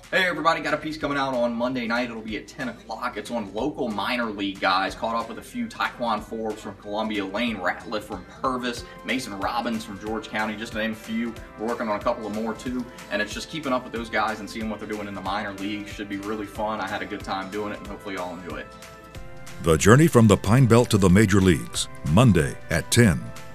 Hey everybody, got a piece coming out on Monday night. It'll be at 10 o'clock. It's on local minor league guys. Caught up with a few Taekwon Forbes from Columbia, Lane Ratliff from Purvis, Mason Robbins from George County, just to name a few. We're working on a couple of more too, and it's just keeping up with those guys and seeing what they're doing in the minor leagues. Should be really fun. I had a good time doing it, and hopefully y'all enjoy it. The Journey from the Pine Belt to the Major Leagues, Monday at 10.